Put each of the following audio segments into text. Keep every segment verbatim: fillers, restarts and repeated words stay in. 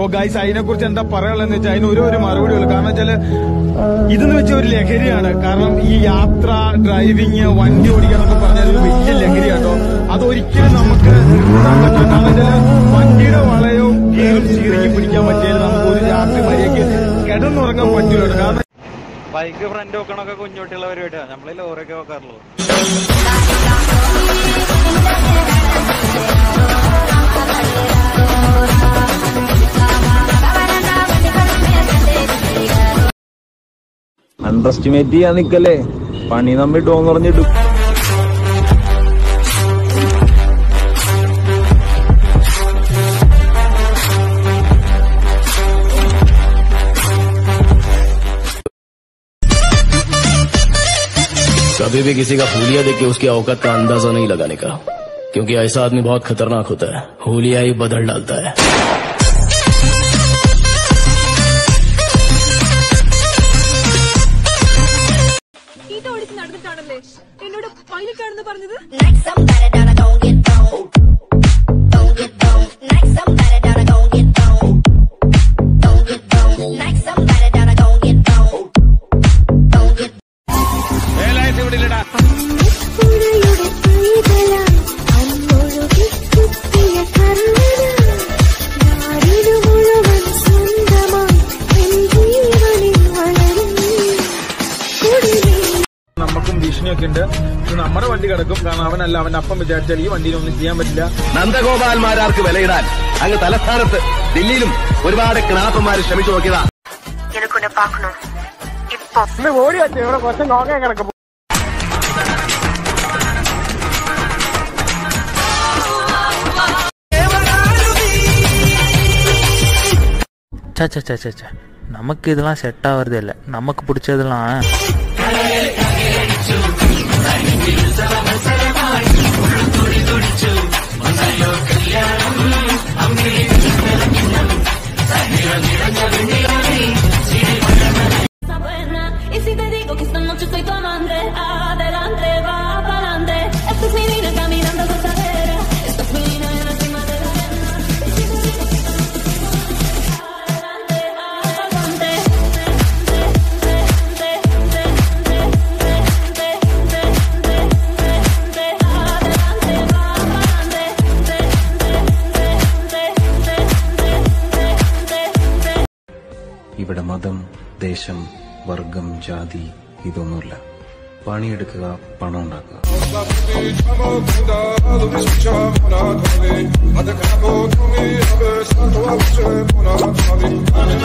അപ്പൊ ഗൈസ് അതിനെ കുറിച്ച് എന്താ പറയാനുള്ളതെന്ന് വെച്ചാൽ അതിന് ഒരു ഒരു മറുപടി ഉള്ളു. കാരണം വെച്ചാല് ഇതെന്ന് വെച്ചാൽ ഒരു ലഹരിയാണ്. കാരണം ഈ യാത്ര, ഡ്രൈവിങ്, വണ്ടി ഓടിക്കാന്നൊക്കെ പറഞ്ഞാൽ ഒരു വലിയ ലഹരിയാട്ടോ. അതൊരിക്കലും നമുക്ക് നിർത്താൻ പറ്റില്ല. കാരണം വെച്ചാല് വണ്ടിയുടെ വളയവും ഗിയറും ചീറിക്ക് പിടിക്കാൻ പറ്റിയാൽ നമുക്ക് ഒരു രാത്രി മര്യാദയ്ക്ക് കിടന്നുറങ്ങാൻ പറ്റില്ല. കാരണം ബൈക്ക് ഫ്രണ്ട് വെക്കണൊക്കെ കുഞ്ഞുകുട്ടിയുള്ള പരിപാടിയാണ്. നമ്മള് ലോറിയൊക്കെ വെക്കാറുള്ളൂ. അണ്ടർ എസ്റ്റിമേറ്റ് ചെയ്യാൻ നിക്കല്ലേ, പണി നമ്മിട്ട് ഓന്ന് പറഞ്ഞിട്ടു. कभी भी किसी का हुलिया देख के उसकी औकात का अंदाजा नहीं लगाने का, क्योंकि ऐसा आदमी बहुत खतरनाक होता है. हुलिया ही बदल डालता है. നമുക്കും ഭീഷണിയൊക്കെ ഉണ്ട്. നമ്മുടെ വണ്ടി കിടക്കും. കാരണം അവനല്ല, അവൻ അപ്പം വിചാരിച്ചാൽ ഈ വണ്ടിയിലൊന്നും ചെയ്യാൻ പറ്റില്ല. നന്ദഗോപാൽമാരാർക്ക് വിലയിടാൻ അങ്ങ് തലസ്ഥാനത്ത് ദില്ലിയിലും ഒരുപാട് കിണാപ്പന്മാര് ശ്രമിച്ചു നോക്കിയതാ. ഓടി വച്ചു ഇവിടെ കുറച്ച് നോക്കാൻ കിടക്കും. நமக்கு இதெல்லாம் செட் ஆகுறதே இல்லை. நமக்கு பிடிச்சதெல்லாம் ഇവിടെ മതം, ദേശം, വർഗം, ജാതി ഇതൊന്നുമില്ല. പണിയെടുക്കുക, പണം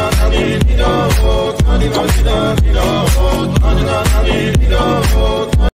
ഉണ്ടാക്കുക.